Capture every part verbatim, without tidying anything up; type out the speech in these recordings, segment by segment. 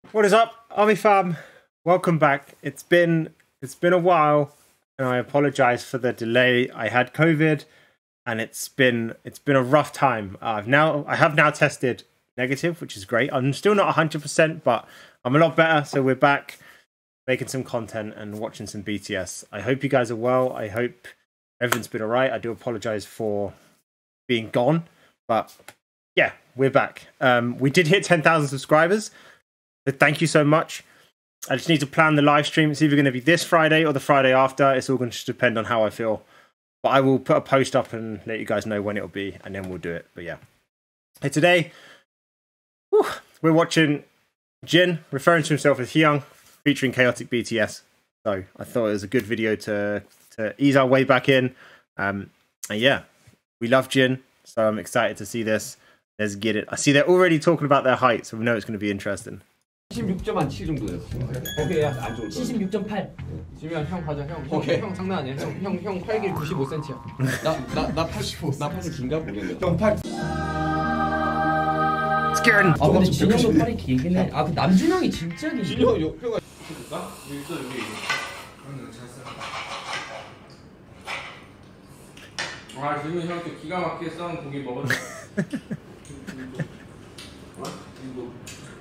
What is up, Army fam? Welcome back. It's been it's been a while, and I apologize for the delay. I had COVID, and it's been it's been a rough time. I've now I have now tested negative, which is great. I'm still not one hundred percent, but I'm a lot better. So we're back making some content and watching some B T S. I hope you guys are well. I hope everything's been alright. I do apologize for being gone, but yeah, we're back. Um, we did hit ten thousand subscribers. So thank you so much. I just need to plan the live stream. It's either going to be this Friday or the Friday after. It's all going to depend on how I feel. But I will put a post up and let you guys know when it'll be, and then we'll do it. But yeah. Hey, today, whew, we're watching Jin, referring to himself as Hyung, featuring Chaotic B T S. So I thought it was a good video to, to ease our way back in. Um, and yeah, we love Jin, so I'm excited to see this. Let's get it. I see they're already talking about their height, so we know it's going to be interesting. 칠십육 점 칠 정도예요. 오케이, 안 좋을 거야. 칠십육 점 팔. 지민아, 형 가자. 형, 형, 형 장난 아니야. 형, 형, 형 팔 길 구십오 센티미터야. 나, 나, 나 팔십오. 나 팔이 긴가 모르겠네. 형 팔. Scared. 아 근데 진영도 팔이 길긴 해. 아 그 남준형이 진짜 긴. 진영, 형, 형아. 나 여기 있어 여기. 응, 잘 써. 아, 지민 형한테 기가 막히게 싸운 고기 먹었네. 어? 이거.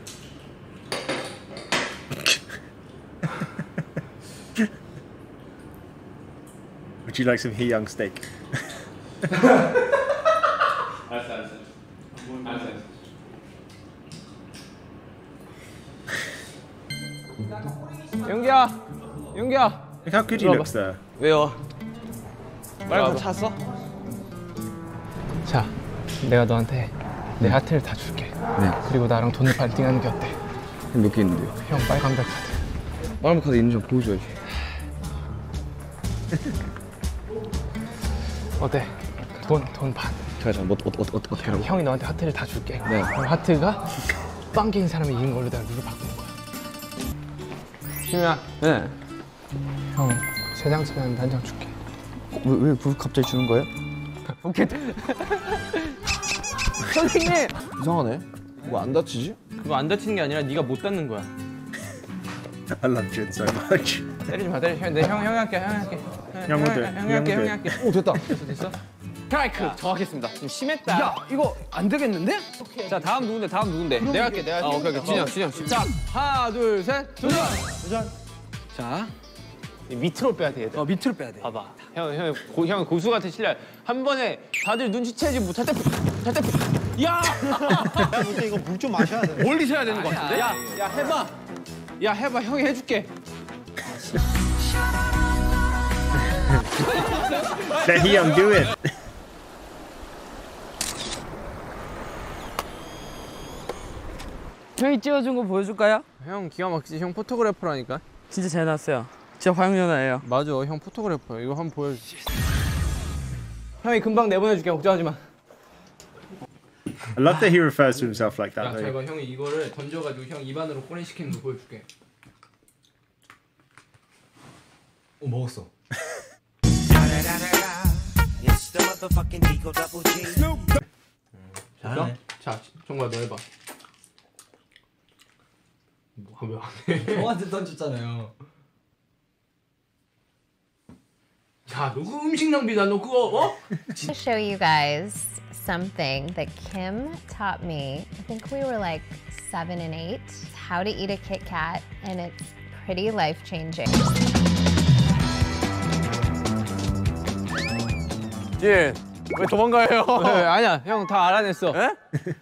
Would you like some Hyung steak? 알았어, 알았어. 알았어. 용기야, 용기야. Look how good he looks there. 왜요? 빨리 다 찼어? 자, 내가 너한테 내 하트를 다 줄게. 네. 그리고 나랑 돈을 반띵하는 게 어때? 몇 개 있는데요? 형 빨간별 카드. 빨간별 카드 있는지 좀 보여줘야지. 어때? 돈, 돈 반. 자, 자, 뭐, 어, 어, 어, 어떻게 하라고? 형이 너한테 하트를 다 줄게. 네. 그럼 하트가 빵 개인 사람이 이긴 걸로 내가 룰을 바꾸는 거야. 지민아. 네. 형 세 장 찾았는데 한 장 줄게. 어, 왜, 왜 그걸 갑자기 주는 거예요? 오케이. 선생님. 이상하네. 뭐 안 다치지? 그거 안 다치는 게 아니라 네가 못 닿는 거야. I love Jin so much. 때리지 마, 때리지 마. 내 형, 형이 할게, 형이 할게. 형이 돼, 형이 할게, 형이 할게. 오, 됐다. 됐어, 됐어? 스트라이크 정확했습니다. 좀 심했다. 야, 이거 안 되겠는데? 자, 다음 누군데? 다음 누군데? 내가 할게, 내가 할게. 아, 오케이, 오케이. 진영, 진영. 자, 하나, 둘, 셋. 도전! 도전. 자. 밑으로 빼야 돼, 얘들. 어, 밑으로 빼야 돼. 봐봐. 형, 형, 고, 형 고수 같은 실력. 한 번에 다들 눈치채지 못할 때, 할 때. 야! 야, 근데 이거 물 좀 마셔야 돼. 멀리서 해야 되는 거 같은데? 야, 야, 해봐. 야, 해봐. 형이 해줄게. Let Hyung do it. 형이 찍어준 거 보여줄까요? 형 기가 막히지. 형 포토그래퍼라니까. 진짜 잘 나왔어요. 진짜 화영연아예요. 맞아, 형 포토그래퍼. 이거 한번 보여주지. 형이 금방 내보내줄게. 걱정하지 마. I love that he refers to himself like that. 야, 잘 봐. 형이 이거를 던져가지고 형 입안으로 꺼내시키는 거 보여줄게. 오, 먹었어. 자, 자, 정말 너 해봐. 뭐, 왜 안 해? 형한테 던졌잖아요. 야, 너 그 음식 낭비다. 너 그거 어? To show you guys something that Kim taught me. I think we were like seven and eight. How to eat a Kit Kat, and it's pretty life-changing. 예. 왜 도망가요? 네, 아니야, 형 다 알아냈어. 에?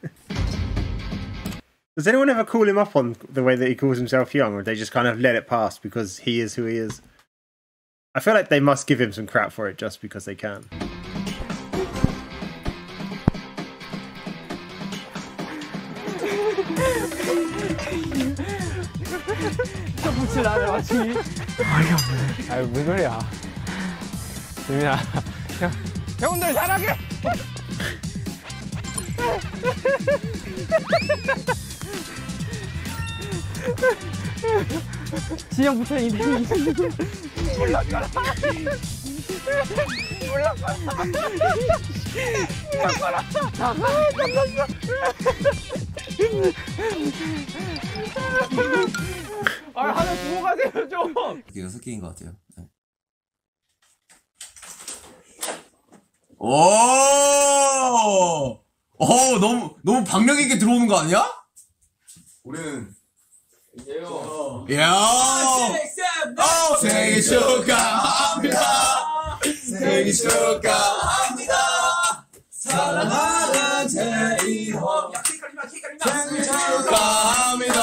Does anyone ever call him up on the way that he calls himself Hyung, or they just kind of let it pass because he is who he is? I feel like they must give him some crap for it just because they can. 붙이 나네 마치. 말이 없네. 아유, 왜 그래야? 지민아, 형, 형들 잘하게. 진영 붙여 이미 올라가라. 올라가라. 올라가라. 아, 끝났어. 아 하나 주고 가세요 좀. 이게 여섯 개인 것 같아요. 네. 오, 오, 너무 너무 박력 있게 들어오는 거 아니야? 우리는 야, 어, 생일 축하합니다. 생일 축하합니다. 사랑하는 제이홉 생일 축하합니다.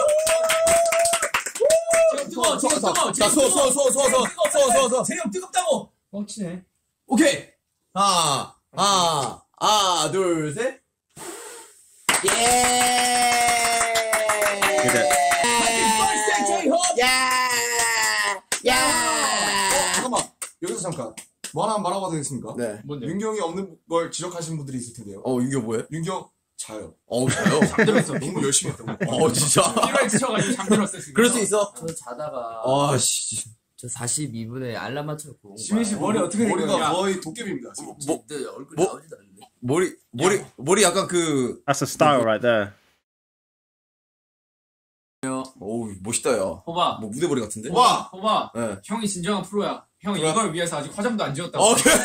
뜨거워, 지금 뜨거워. 자, 소, 소, 소, 소, 소, 소, 소, 소. 재영 뜨겁다고. 뻥치네. 오케이. 하나, 하나, 하나, 둘, 셋. 예. 야, 야. 잠깐만 여기서 잠깐 뭐 하나 말하고 되겠습니까? 네. 뭔데? 윤경이 없는 걸 지적하시는 분들이 있을 텐데요. 어, 이게 뭐예요? 윤경 자요. 어, 저요? 잠들었어. 너무 열심히 했던 거. 어, 진짜. 피로에 지쳐가지고 잠들었어 지금. 그럴 수 있어. 저 자다가 아, 씨. 저 사십이 분에 알람 맞춰놓고. 지민 씨 머리 어떻게 된 머리가 거야? 거의 도깨비입니다. 지금. 뭐, 내 얼굴 뭐? 나오지도 않는데. 머리, 머리, 머리 약간 그, That's a style right there. 어우, 멋있다, 야. 호바. 뭐 무대 머리 같은데? 와. 호바. 네. 형이 진정한 프로야. 형 프로야? 이걸 위해서 아직 화장도 안 지웠다고. 어, 그래.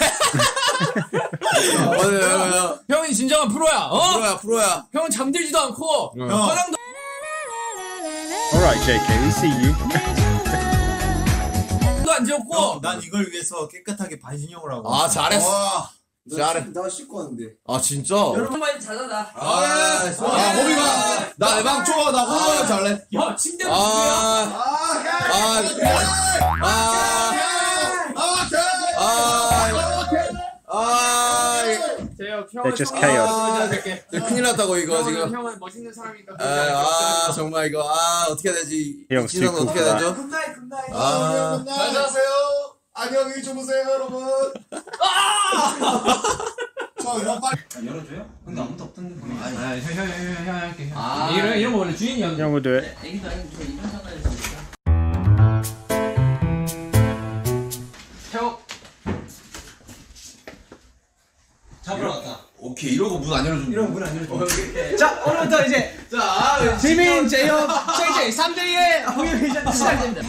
맞아요, 맞아요. 형이 진정한 프로야. 어? 프로야, 프로야. 형은 잠들지도 않고 형. 화장도 Alright, J K, we see you. 안 지웠고. 난 이걸 위해서 깨끗하게 반신욕을 하고. 아, 잘했어. 와. 잘해. 나 씻고 왔는데. 아, 진짜? 여러분 많이 자자다. 아, 아, 호비가. 나 내방 줘. 나 호비가 잘래. 야 침대로 아, 누구야? 아, 아, 아, 아, 제요 They're just chaos. 큰일 났다고, 이거 지금. 형은 멋있는 사람이니까. 아, 정말 이거, 아, 어떻게 해야 되지? 형, 진상 지금 어떻게 해야 되죠? 굿나잇 굿나잇. 아. 안녕하세요. 안녕히 주무세요 여러분. 저형 빨리. 열어줘요? 근데 아무도 없던데. 아니 형형형형 할게. 아. 이런 이런 거 원래 주인이 형. Young will do it. 애기도 아니고 저 이런 상관이 있으니까. 형. 잡으러 갔다. 오케이, 이러고 문 안 열어준다. 이런 문 안 열어줘. 자, 오늘부터 이제 자, 지민, 재현, 제이제이 삼 대이의 공연 시작됩니다.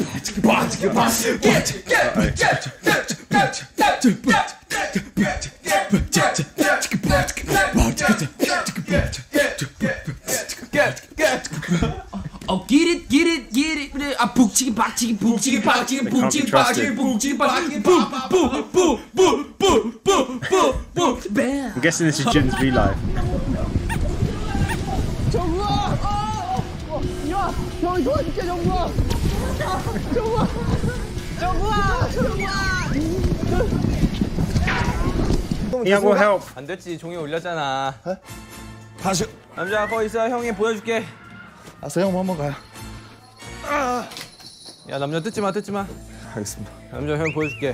어 get it get it get it 그래 아 북치기 박치기 북치기 박치기 북치기 박치기 북치기 박치기 뿌뿌뿌뿌뿌뿌뿌뿌뿌 I'm guessing this is Jin's V Live. Young will help. 안 됐지 종이 올렸잖아. 다시. 남자 거기 있어 형이 보여줄게. 아서 형 한번 가요. 야 남자 뜯지 마 뜯지 마. 알겠습니다. 남자 형 보여줄게.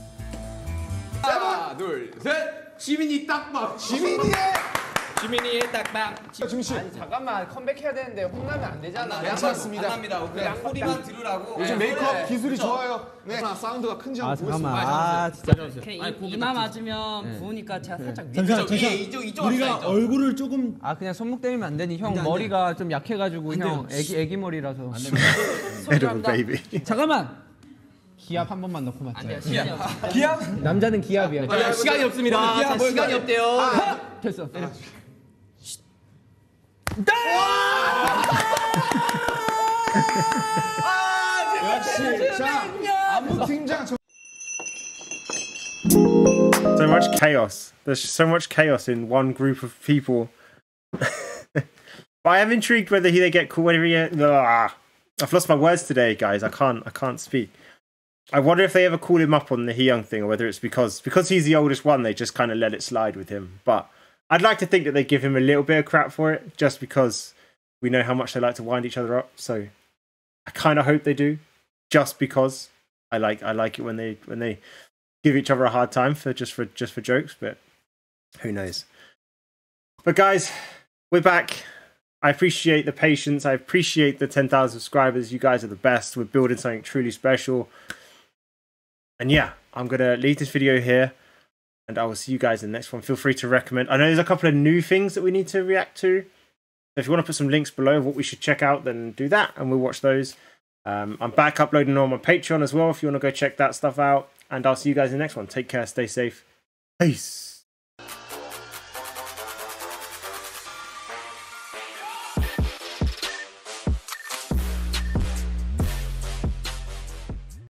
하나 둘 셋. 지민이 딱막 지민이의 지민이의 딱방. 중심. 아니 잠깐만 컴백해야 되는데 혼나면 안 되잖아. 괜찮습니다. 합니다. 그냥 소리만 들으라고. 요즘 메이크업 기술이 좋아요. 네. 사운드가 큰지 한번 보겠습니다. 아 진짜. 이마 맞으면 부으니까 제가 살짝 잠시만, 잠시만. 이쪽 이쪽 우리가 얼굴을 조금 아 그냥 손목 때리면 안 되니 형 머리가 좀 약해가지고 형 애기 애기 머리라서. 안 됩니다. Head of a baby. 잠깐만. 기합 한 번만 넣고 맞자. 안 돼요. 기합. 기합? 남자는 기합이야. 아, 시간이 없습니다. 자, 시간이 없대요. 됐어. 안무 팀장. So much chaos. There's so much chaos in one group of people. But I am intrigued whether he they get called. Whether he, ah, I've lost my words today, guys. I can't. I can't speak. I wonder if they ever call him up on the Heyoung thing, or whether it's because because he's the oldest one, they just kind of let it slide with him. But I'd like to think that they give him a little bit of crap for it, just because we know how much they like to wind each other up. So I kind of hope they do, just because I like I like it when they when they give each other a hard time for just for just for jokes. But who knows? But guys, we're back. I appreciate the patience. I appreciate the ten thousand subscribers. You guys are the best. We're building something truly special. And yeah, I'm going to leave this video here. And I will see you guys in the next one. Feel free to recommend. I know there's a couple of new things that we need to react to. if you want to put some links below of what we should check out, then do that and we'll watch those. Um, I'm back uploading on my Patreon as well if you want to go check that stuff out. And I'll see you guys in the next one. Take care, stay safe. Peace.